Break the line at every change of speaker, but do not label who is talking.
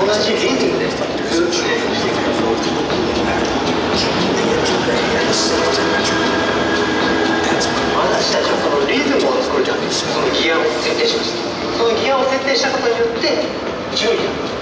同じリズムでずっと練習していく。私たちはそのリズムを作るためにそのギアを設定しました。そのギアを設定したことによって順位が